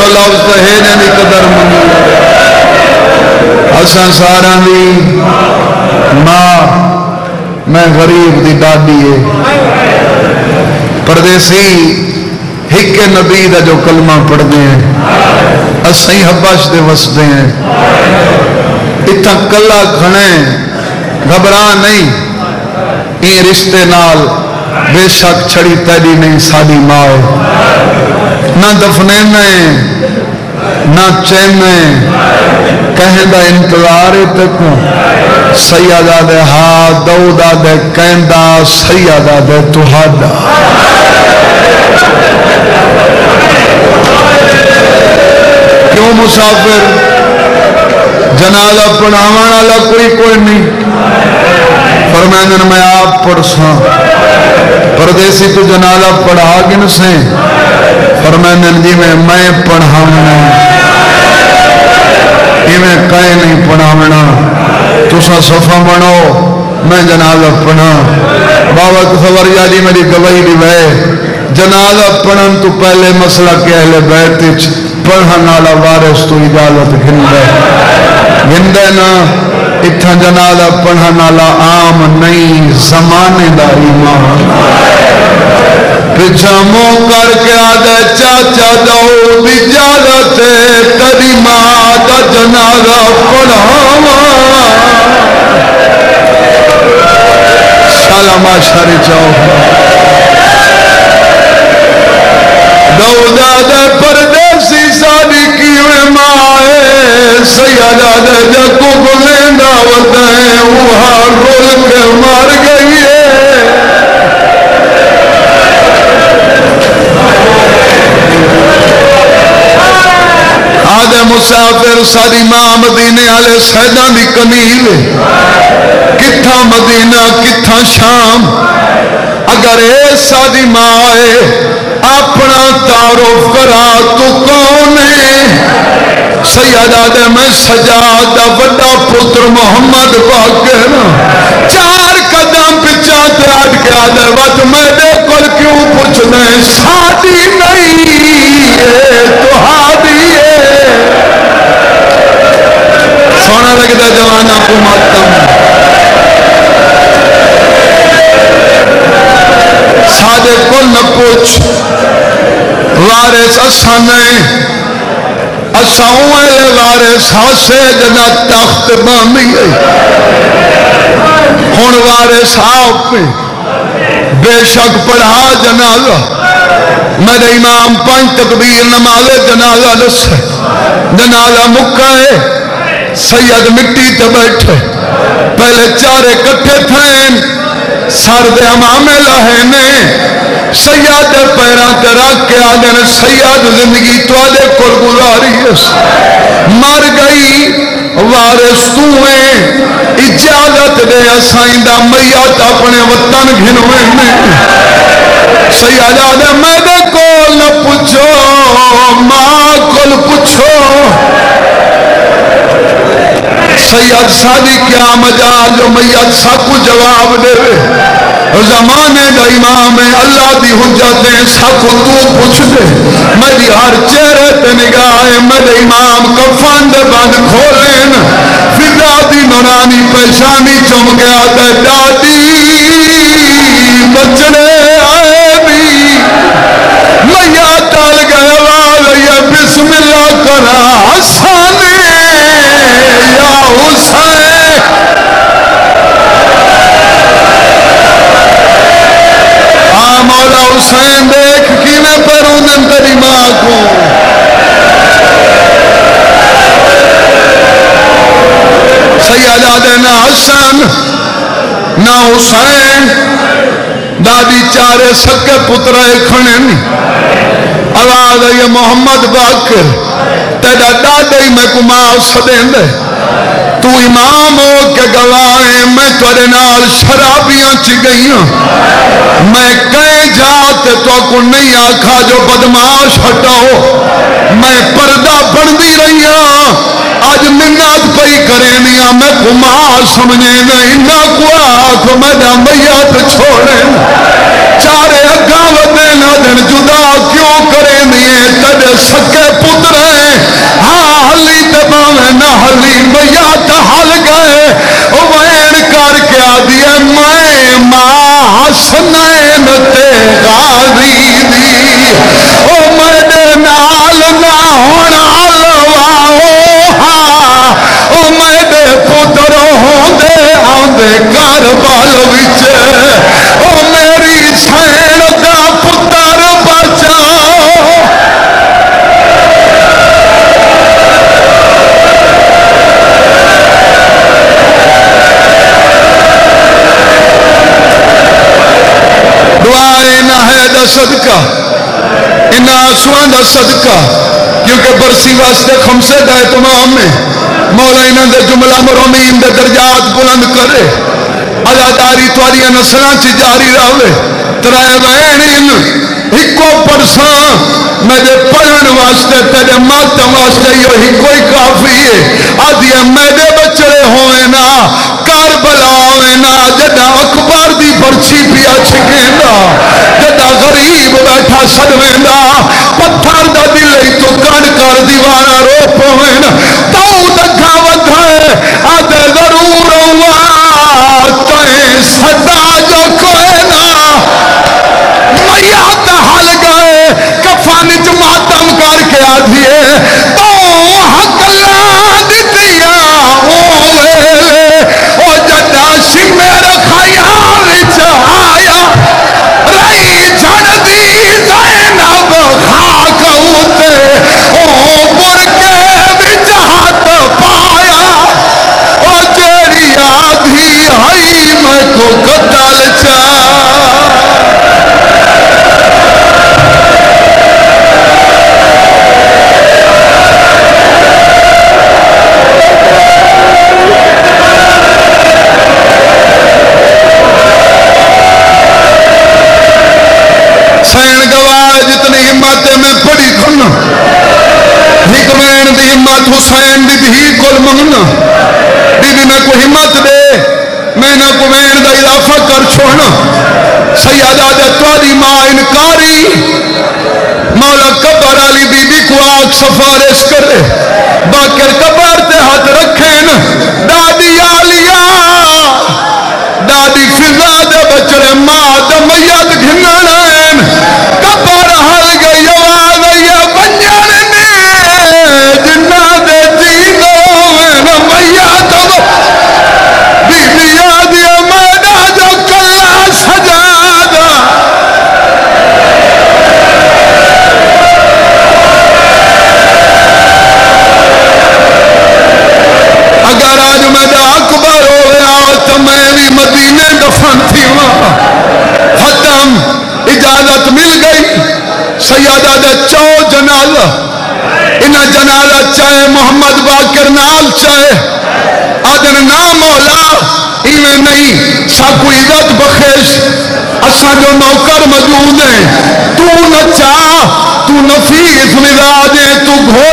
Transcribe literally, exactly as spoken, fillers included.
جو لفظ تو ہے جنی قدر منی اساں سارا دی ماں میں غریب دی ڈاڈی ہے پردیسی ہک نبی دا جو کلمہ پڑھتے ہیں اسیں حبش دے وسدے ہیں اتنا کلا کھڑے گھبرا نہیں یہ رشتے نال بے شک چھڑی تیری نہیں ساری ماں نہ دفنے میں نہ چین میں کہیں دا انتظار تک سیادہ دے ہاں دودہ دے کہندہ سیادہ دے تہادہ کیوں مسافر جنازہ پڑھاوان والا کوئی کوئی نہیں فرمائندن میں آپ پڑھ ساں پردیسی تو جنازہ پڑھا گن سے فرمائندن جی میں میں پڑھاونا یہ میں کہیں نہیں پڑھاونا تسا صفحہ بنو میں جنازہ پڑھا بابا تصوریا جی میری گواہی دی وے جنازہ پڑھن تو پہلے مسئلہ کہ اہل بیت پڑھن والا وارث تو اجازت گھندے گھندے نا اتھا جنازہ پڑھن والا عام نہیں زمانے دا ایمان پچھا منہ کر کے آدھے چاچا داؤد اجازت تیری ماں دا جنازہ پڑھاواں سلام شری چاہو داؤد آدھے پردیسی ساری کیویں مائے سیادہ دے جکو گلیندا ودائیں وہاں رول کے مار گئی ہے آدھے مسافر ساری ماں مدینے والے سیداں دی کنیل کتھا مدینہ کتھا شام اگر اے ساری ماں ہے اپنا تعارف کرا تو کون ہے سیدہ دے میں سجادہ بڑا پتر محمد باقر چار قدم پچھا تے اٹھ کے آدھے وقت میں دے کل کیوں پوچھ دیں سادی نہیں ہے تو ہادی ہے سونا لگتا جوانا کو ماتم سادے کل نہ پوچھ وارث اساں نہیں اساں اوہلے وارث ہاسے جنا تخت بامی گئی ہن وارث آپ پہ بے شک پڑھا جنازہ میرے امام پانچ تکبیر نماز جنازہ لسے جنازہ مکہ ہے سید مٹی تے بیٹھے پہلے چارے کٹھے تھیں سر دے امامے لہنے سیاد پیران تے رکھ کے آدھے سیاد زندگی تو آدھے کل گزاری ہے مر گئی وارث تو ہیں اجازت دے اسائندہ میات اپنے وطن گھنوے میں سیاد آدھے میں دے کول نہ پوچھو ماں کل پوچھو سید سادی کیا مجال جو میت سب کو جواب دے زمانے دا امام ہے اللہ دی حجتیں سب کو تو پوچھ دے میری ہر چہرے تے نگاہیں میرے امام کفان دے بند کھولیں فدا دی نورانی پیشانی چم گیا تے ڈاڈی بچڑے آئے بھی میاں ٹال گئے والے بسم اللہ کرا حسانے یا حسین آ مولا حسین دیکھ کی میں پرودن تیری ماں کو سیدہ دینا حسن نہ حسین دادی چارے سکے پترے کھنے نہیں آواز ہے محمد باقر تیرا دادی میں کو ماں سدیں دے تو امام ہو کے گواہیں میں تیرے نال شرابیاں چی گئیاں میں کہیں جاتے تو کو نہیں آکھا جو بدماش ہٹاؤ میں پردہ بڑھدی رہیاں آج منات پئی کریں نیا میں کو ماں سمجھے نہیں نہ کو آکھ میں دا میات چھوڑیں چارے اگاں ودے نہ دن جدا کیوں کریں نہیں تیرے سکے پتر حسنین تے غازی دی او میرے نال نہ ہونا لواؤ او میرے پتر ہوندے آندے کربل وچ او میری سین دا پتر بچاؤ دعائیں نہ ہے دا صدقہ انہا آنسوان دا صدقہ کیونکہ برسی واسطے خمسے دا اہتمام میں مولا انہاں دے جملہ مرمین دے درجات بلند کرے عزاداری تواری نسلان چی جاری راوے ترائے بہن ان ہکو پرسان میں دے پڑھن واسطے تیرے ماتم واسطے یہ ہکوئی کافی ہے آدھی ہے میں دے بچڑے ہوئے نا کربلا ہوئے نا جدہ اکبر دی پرچی پیا چھکینا جدہ غریب بیٹھا سدوینا پتھر دا دلے تو کن کر دیوانا رو پوئن تو دکھا ودھائے آدھے ضرور ہوا تائیں صدا جو کوئے نا میات حل گئے کفان جماعتم کر کے آدھیے تو حق اللہ دیتیا ہوئے او جدہ شمیر خیال چاہایا رئی جھڑ دی زینب خاک ہوتے او برکے بجہت پایا او جیری آدھی ہائی میں کو قتل چاہ سین گواہ جتنی ہمتیں میں پڑی کھنا حکمین دی ہمت حسین دی بھی کل منگنا بی بی میں کو ہمت دے میں نہ کو وین دا اضافہ کر چھوڑنا سیادہ دے تواری ماں انکاری مولا قبر علی بی بی کو آگ سفارش کرے باکر قبر تے ہاتھ رکھیں دادی آلیا دادی فضا دے بچڑے ماں دے میت گھنانا قبر ہر گئی آواز یہ بنجان نے جنہ دے جینوں میں میت بی بی آدھی میدہ جو کلا سجادہ اگر آج میدہ اکبر ہو گیا تو میں بھی مدینے دفن تھی وہاں ختم اجازت مل گئی سیادہ دے چو جنازہ انہا جنازہ چاہے محمد باقر نال چاہے آدھر نام مولا ایویں نہیں ساکو عزت بخش اساں جو نوکر موجود ہیں تو نہ چاہ تو نفیس مزاج ہے تو گھوڑ